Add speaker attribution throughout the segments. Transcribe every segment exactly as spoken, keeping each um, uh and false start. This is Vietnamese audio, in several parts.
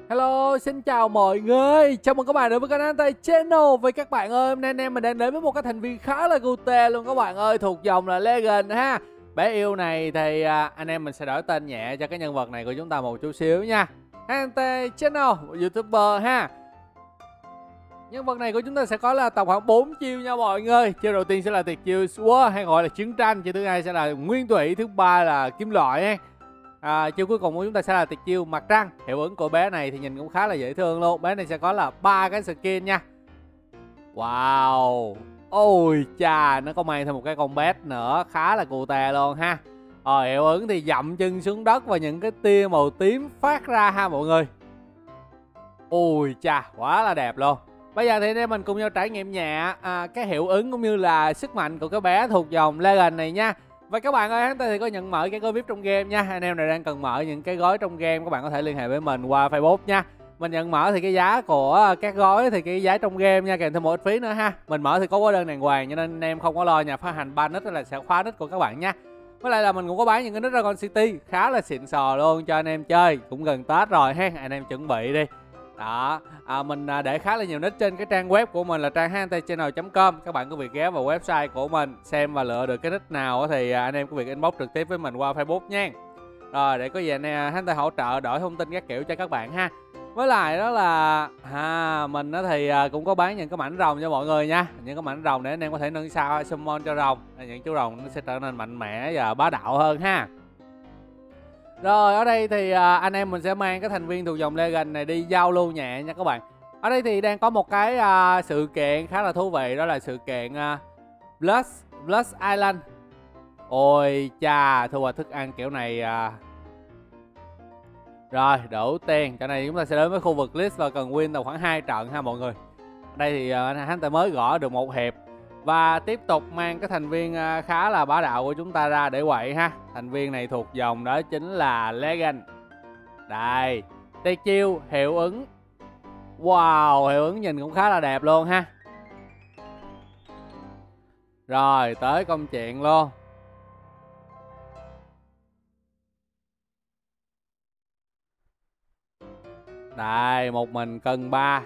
Speaker 1: Hello, xin chào mọi người. Chào mừng các bạn đến với kênh Anti Channel. Với các bạn ơi, hôm nay anh em mình đang đến với một cái thành viên khá là cute luôn các bạn ơi, thuộc dòng là Legend ha. Bé yêu này thì à, anh em mình sẽ đổi tên nhẹ cho cái nhân vật này của chúng ta một chút xíu nha. Anti Channel, một YouTuber ha. Nhân vật này của chúng ta sẽ có là tổng khoảng bốn chiêu nha mọi người. Chiêu đầu tiên sẽ là tuyệt chiêu Sword hay gọi là chiến tranh, chiêu thứ hai sẽ là nguyên thủy, thứ ba là kim loại ha. À, chiêu cuối cùng của chúng ta sẽ là tuyệt chiêu mặt trăng. Hiệu ứng của bé này thì nhìn cũng khá là dễ thương luôn. Bé này sẽ có là ba cái skin nha. Wow. Ôi chà, nó có mang thêm một cái con bé nữa, khá là cute luôn ha. Rồi hiệu ứng thì dậm chân xuống đất và những cái tia màu tím phát ra ha mọi người. Ôi chà, quá là đẹp luôn. Bây giờ thì anh em mình cùng nhau trải nghiệm nhẹ à, cái hiệu ứng cũng như là sức mạnh của cái bé thuộc dòng Legend này nha. Và các bạn ơi, chúng ta thì có nhận mở cái gói vi ai pi trong game nha. Anh em nào đang cần mở những cái gói trong game, các bạn có thể liên hệ với mình qua Facebook nha. Mình nhận mở thì cái giá của các gói thì cái giá trong game nha, kèm thêm một ít phí nữa ha. Mình mở thì có hóa đơn đàng hoàng, cho nên anh em không có lo nhà phát hành ban nick hay là sẽ khóa nick của các bạn nha. Với lại là mình cũng có bán những cái nick Dragon City khá là xịn sò luôn cho anh em chơi. Cũng gần Tết rồi ha, anh em chuẩn bị đi. Đó, à, mình để khá là nhiều nick trên cái trang web của mình là trang antechannel chấm com. Các bạn có việc ghé vào website của mình xem và lựa được cái nick nào thì anh em có việc inbox trực tiếp với mình qua Facebook nha. Rồi để có gì anh em Hunter hỗ trợ đổi thông tin các kiểu cho các bạn ha. Với lại đó là à, mình đó thì cũng có bán những cái mảnh rồng cho mọi người nha. Những cái mảnh rồng để anh em có thể nâng sao summon cho rồng. Những chú rồng nó sẽ trở nên mạnh mẽ và bá đạo hơn ha. Rồi ở đây thì à, anh em mình sẽ mang cái thành viên thuộc dòng Legend này đi giao lưu nhẹ nha các bạn. Ở đây thì đang có một cái à, sự kiện khá là thú vị, đó là sự kiện à, Blood, Blood Island. Ôi cha, thu hoạch thức ăn kiểu này à. Rồi đủ tiền, chỗ này chúng ta sẽ đến với khu vực list và cần win tầm khoảng hai trận ha mọi người. Ở đây thì à, hắn ta mới gõ được một hiệp. Và tiếp tục mang cái thành viên khá là bá đạo của chúng ta ra để quậy ha. Thành viên này thuộc dòng đó chính là Legend. Đây, tay chiêu hiệu ứng. Wow, hiệu ứng nhìn cũng khá là đẹp luôn ha. Rồi, tới công chuyện luôn. Đây, một mình cân ba.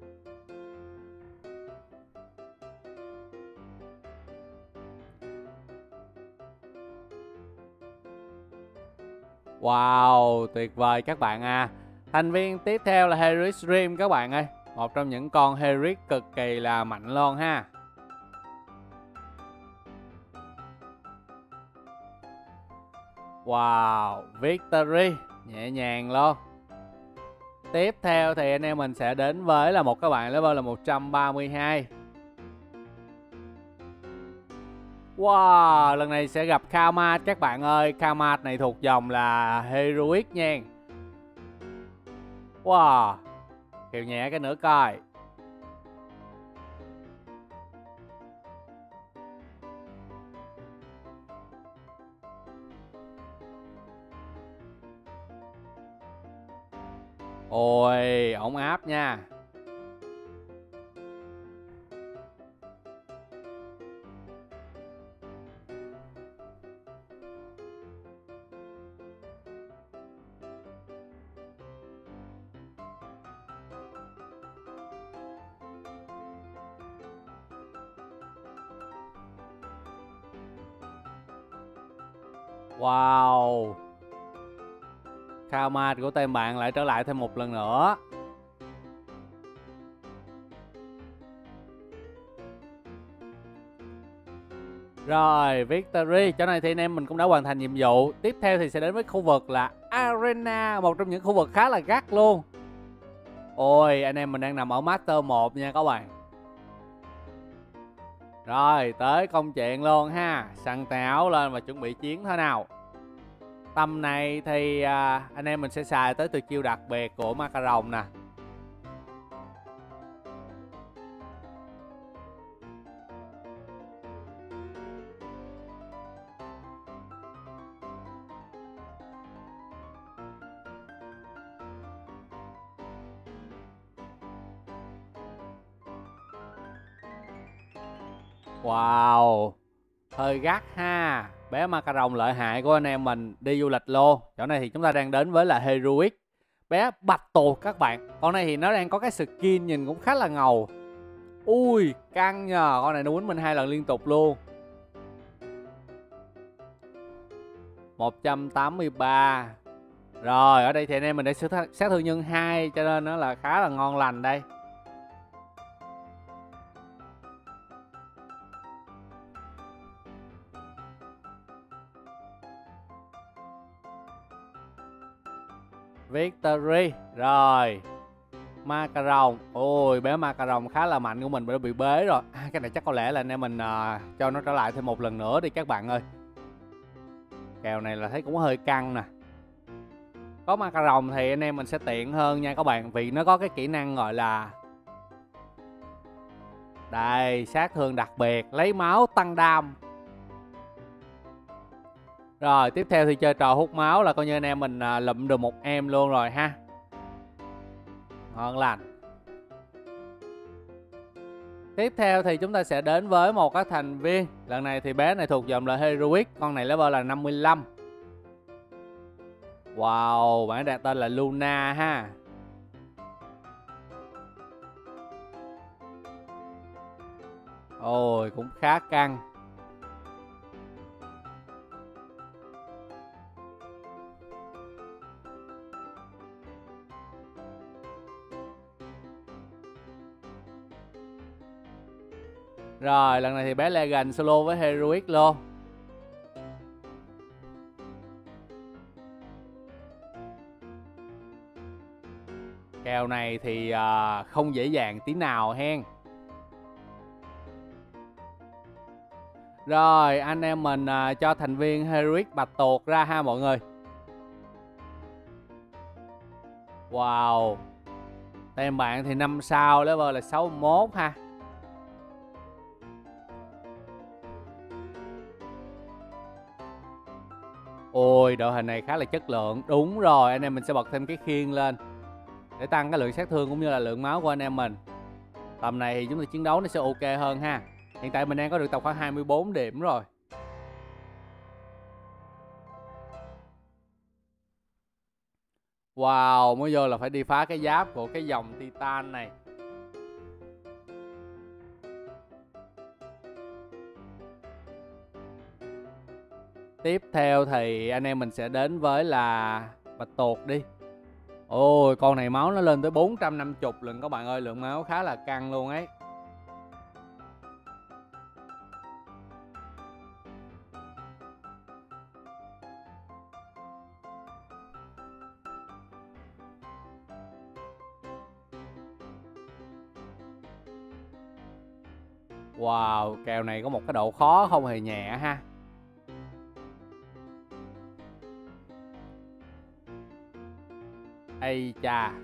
Speaker 1: Wow, tuyệt vời các bạn à. Thành viên tiếp theo là Heroic Dream các bạn ơi. Một trong những con Heroic cực kỳ là mạnh luôn ha. Wow, Victory, nhẹ nhàng luôn. Tiếp theo thì anh em mình sẽ đến với là một các bạn level là một trăm ba mươi hai. Wow, lần này sẽ gặp Kamat các bạn ơi. Kamat này thuộc dòng là Heroic nha. Wow, kiểu nhẹ cái nữa coi. Ôi, ổn áp nha. Wow, Kamat của team bạn lại trở lại thêm một lần nữa. Rồi, Victory. Chỗ này thì anh em mình cũng đã hoàn thành nhiệm vụ. Tiếp theo thì sẽ đến với khu vực là Arena, một trong những khu vực khá là gắt luôn. Ôi, anh em mình đang nằm ở Master một nha các bạn. Rồi, tới công chuyện luôn ha. Săn tay áo lên và chuẩn bị chiến thế nào. Tầm này thì à, anh em mình sẽ xài tới từ chiêu đặc biệt của Macaron nè. Wow, hơi gắt ha. Bé Macaron lợi hại của anh em mình đi du lịch luôn. Chỗ này thì chúng ta đang đến với là Heroic. bé bạch tuộc các bạn. Con này thì nó đang có cái skin nhìn cũng khá là ngầu. Ui căng nhờ, con này nó quýnh mình hai lần liên tục luôn. Một trăm tám mươi ba. Rồi ở đây thì anh em mình đã sát thương nhân hai, cho nên nó là khá là ngon lành đây. Victory. Rồi Macaron. Ôi bé Macaron khá là mạnh của mình đã bị bế rồi. À, cái này chắc có lẽ là anh em mình uh, cho nó trở lại thêm một lần nữa đi các bạn ơi. Kèo này là thấy cũng hơi căng nè. Có Macaron thì anh em mình sẽ tiện hơn nha các bạn, vì nó có cái kỹ năng gọi là đây, sát thương đặc biệt, lấy máu tăng đam. Rồi tiếp theo thì chơi trò hút máu là coi như anh em mình uh, lụm được một em luôn rồi ha. Ngon lành. Tiếp theo thì chúng ta sẽ đến với một cái thành viên. Lần này thì bé này thuộc dòng là Heroic. Con này level là năm mươi lăm. Wow, bạn đặt tên là Luna ha. Ôi cũng khá căng. Rồi lần này thì bé Legend solo với Heroic luôn. Kèo này thì uh, không dễ dàng tí nào hen. Rồi anh em mình uh, cho thành viên Heroic bạch tuộc ra ha mọi người. Wow. Tem bạn thì năm sao, level là sáu mươi mốt ha. Ôi đội hình này khá là chất lượng. Đúng rồi, anh em mình sẽ bật thêm cái khiên lên để tăng cái lượng sát thương cũng như là lượng máu của anh em mình. Tầm này thì chúng ta chiến đấu nó sẽ ok hơn ha. Hiện tại mình đang có được tầm khoảng hai mươi bốn điểm rồi. Wow, mới vô là phải đi phá cái giáp của cái dòng Titan này. Tiếp theo thì anh em mình sẽ đến với là bạch tuộc đi. Ôi con này máu nó lên tới bốn trăm năm mươi lần các bạn ơi, lượng máu khá là căng luôn ấy. Wow, kèo này có một cái độ khó không hề nhẹ ha. Ây chà.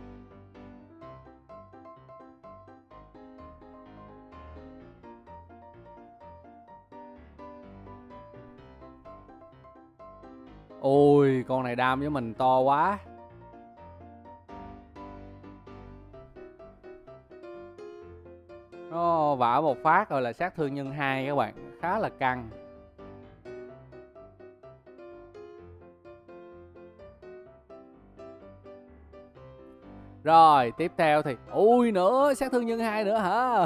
Speaker 1: Ôi con này đam với mình to quá. Nó vả một phát rồi là sát thương nhân hai các bạn, khá là căng. Rồi tiếp theo thì ui nữa sát thương nhân hai nữa hả.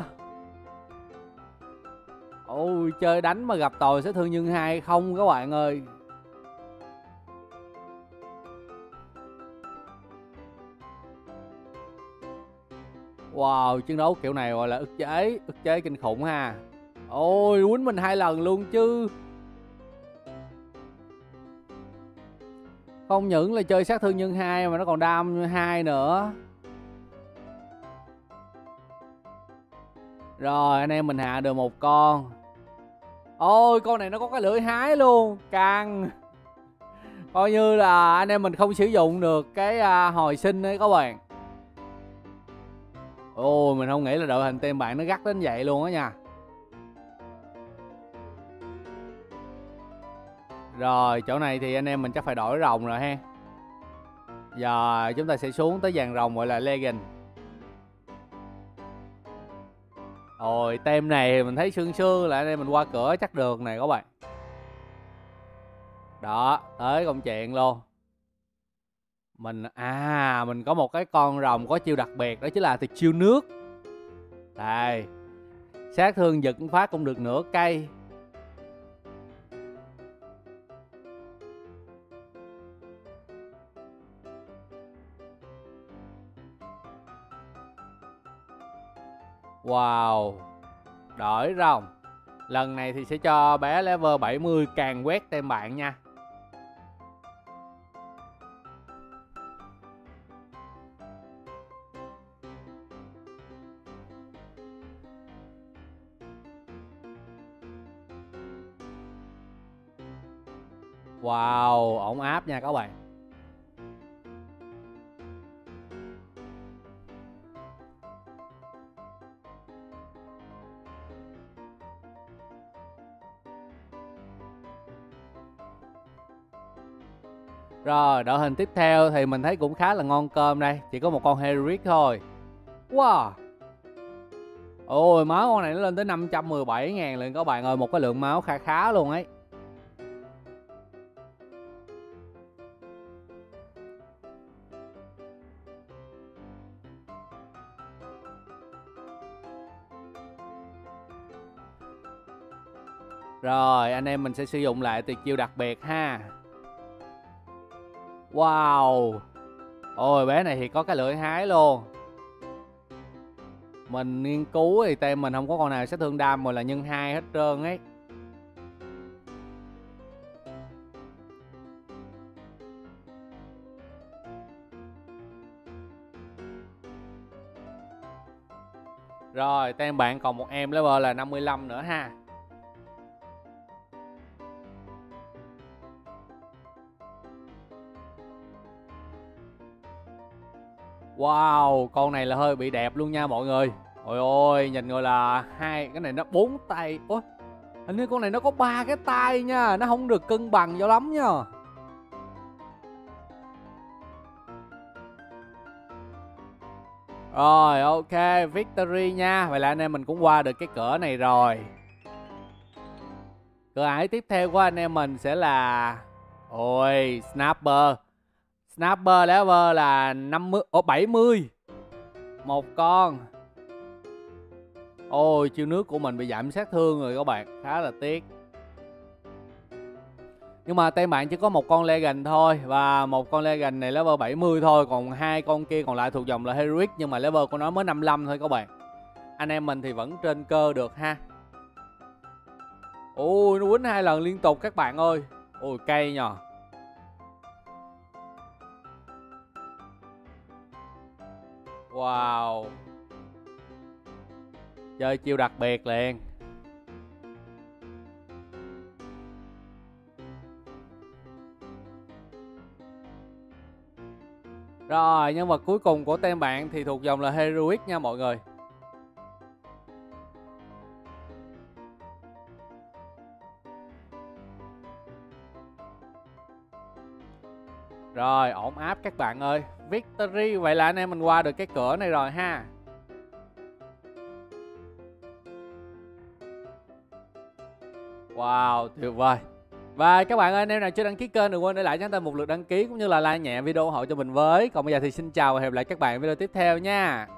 Speaker 1: Ôi chơi đánh mà gặp tồi sát thương nhân hai không các bạn ơi. Wow, chiến đấu kiểu này gọi là ức chế, ức chế kinh khủng ha. Ôi quýnh mình hai lần luôn chứ. Không những là chơi sát thương nhân hai mà nó còn đam hai nữa. Rồi anh em mình hạ được một con. Ôi con này nó có cái lưỡi hái luôn, căng. Coi như là anh em mình không sử dụng được cái uh, hồi sinh đấy các bạn. Ôi mình không nghĩ là đội hình team bạn nó gắt đến vậy luôn á nha. Rồi chỗ này thì anh em mình chắc phải đổi rồng rồi ha. Giờ chúng ta sẽ xuống tới dàn rồng gọi là Legend. Rồi tem này mình thấy sương sương là anh em mình qua cửa chắc được này các bạn. Đó tới công chuyện luôn. Mình à, mình có một cái con rồng có chiêu đặc biệt, đó chính là tuyệt chiêu nước. Đây, sát thương giật phát cũng được nửa cây. Wow, đổi rồng. Lần này thì sẽ cho bé level bảy mươi càng quét tem bạn nha. Wow, ổn áp nha các bạn. Rồi, đội hình tiếp theo thì mình thấy cũng khá là ngon cơm đây. Chỉ có một con Heroic thôi. Wow. Ôi, máu con này nó lên tới năm trăm mười bảy ngàn liền các bạn ơi. Một cái lượng máu khá khá luôn ấy. Rồi, anh em mình sẽ sử dụng lại tuyệt chiêu đặc biệt ha. Wow. Ôi, bé này thì có cái lưỡi hái luôn. Mình nghiên cứu thì tem mình không có con nào sát thương đam mà là nhân hai hết trơn ấy. Rồi, tem bạn còn một em level là năm mươi lăm nữa ha. Wow, con này là hơi bị đẹp luôn nha mọi người. Ôi ôi, nhìn gọi là hai cái này nó bốn tay. Ủa, hình như con này nó có ba cái tay nha, nó không được cân bằng cho lắm nha. Rồi, ok, victory nha. Vậy là anh em mình cũng qua được cái cửa này rồi. Cửa ải tiếp theo của anh em mình sẽ là ôi, Snapper. Snapper level là năm mươi, ồ, bảy mươi. Một con. Ôi, chiêu nước của mình bị giảm sát thương rồi các bạn, khá là tiếc. Nhưng mà tem bạn chỉ có một con Legend thôi. Và một con Legend này level bảy mươi thôi. Còn hai con kia còn lại thuộc dòng là Heroic. Nhưng mà level của nó mới năm mươi lăm thôi các bạn. Anh em mình thì vẫn trên cơ được ha. Ôi, nó quýnh hai lần liên tục các bạn ơi. Ôi, cay nhờ. Wow. Chơi chiêu đặc biệt liền. Rồi, nhân vật cuối cùng của tem bạn thì thuộc dòng là Heroic nha mọi người. Rồi, ổn áp các bạn ơi. Victory, vậy là anh em mình qua được cái cửa này rồi ha. Wow, tuyệt vời. Và các bạn ơi, anh em nào chưa đăng ký kênh đừng quên để lại cho ta một lượt đăng ký cũng như là like nhẹ video ủng hộ cho mình với. Còn bây giờ thì xin chào và hẹn gặp lại các bạn video tiếp theo nha.